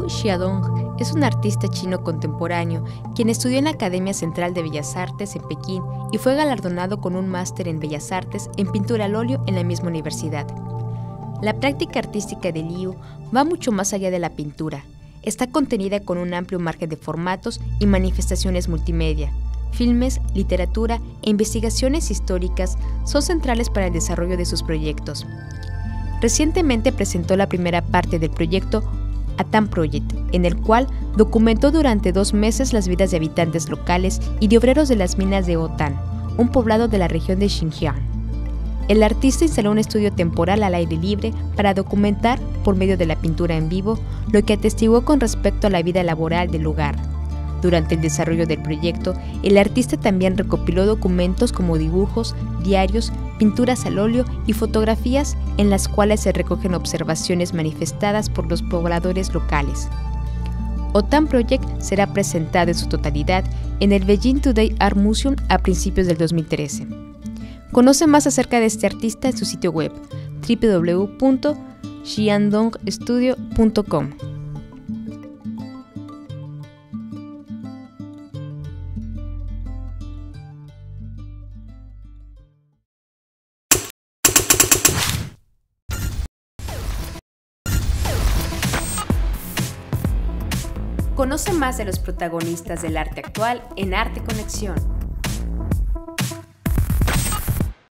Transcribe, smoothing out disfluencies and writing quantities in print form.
Xiaodong es un artista chino contemporáneo quien estudió en la Academia Central de Bellas Artes en Pekín y fue galardonado con un máster en Bellas Artes en pintura al óleo en la misma universidad. La práctica artística de Liu va mucho más allá de la pintura. Está contenida con un amplio margen de formatos y manifestaciones multimedia. Filmes, literatura e investigaciones históricas son centrales para el desarrollo de sus proyectos. Recientemente presentó la primera parte del proyecto Otan Project, en el cual documentó durante 2 meses las vidas de habitantes locales y de obreros de las minas de Otan, un poblado de la región de Xinjiang. El artista instaló un estudio temporal al aire libre para documentar, por medio de la pintura en vivo, lo que atestiguó con respecto a la vida laboral del lugar. Durante el desarrollo del proyecto, el artista también recopiló documentos como dibujos, diarios, pinturas al óleo y fotografías en las cuales se recogen observaciones manifestadas por los pobladores locales. Otan Project será presentado en su totalidad en el Beijing Today Art Museum a principios del 2013. Conoce más acerca de este artista en su sitio web www.xiandongstudio.com. Conoce más de los protagonistas del arte actual en Arte Conexión.